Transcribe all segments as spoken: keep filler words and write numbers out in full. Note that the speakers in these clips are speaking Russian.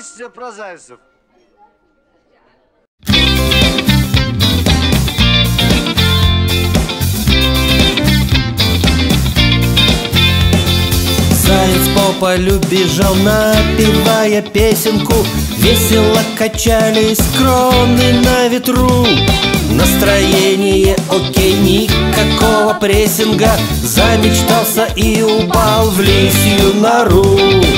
песня про зайцев. Заяц по полю бежал, напевая песенку. Весело качались кроны на ветру. Настроение окей, никакого прессинга. Замечтался и упал в лисью нору.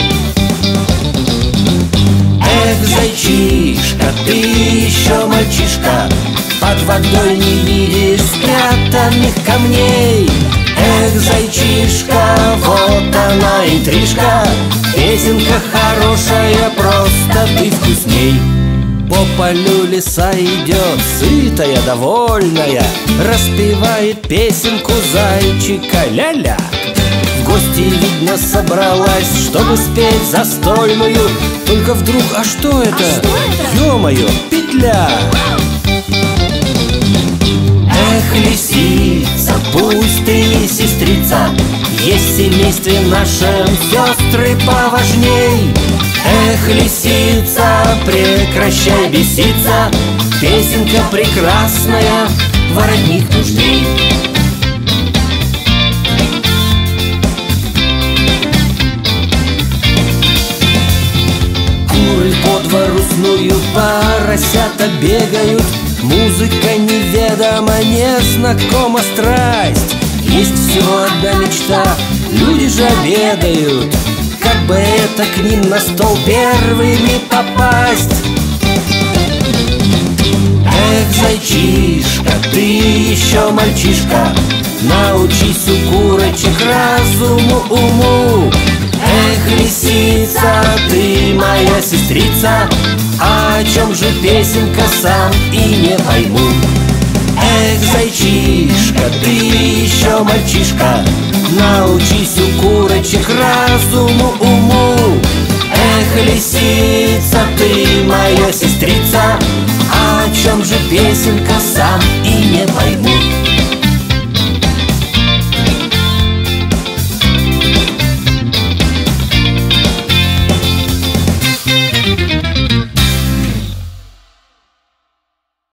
Эх, зайчишка, ты еще мальчишка, под водой не видишь спрятанных камней. Эх, зайчишка, вот она интрижка, песенка хорошая, просто ты вкусней. По полю лиса идет, сытая, довольная, распевает песенку зайчика ля-ля. В гости, видно, собралась, чтобы спеть застольную. Только вдруг, а что это? А что это? Ё-моё, петля! Эх, лисица, пусть ты не сестрица, есть в семействе нашем сестры поважней. Эх, лисица, прекращай беситься, песенка прекрасная, воротник нужней. Куры по двору снуют, поросята бегают, музыка неведома, незнакома страсть. Есть всего одна мечта, люди же обедают, как бы это к ним на стол первыми попасть. Эх, зайчишка, ты еще мальчишка, научись у курочек разуму, уму. Эх, лисица, ты моя сестрица, о чем же песенка, сам и не пойму. Эх, зайчишка, ты еще мальчишка, научись у курочек разуму, уму. Эх, лисица, ты моя сестрица, о чем же песенка, сам и не пойму.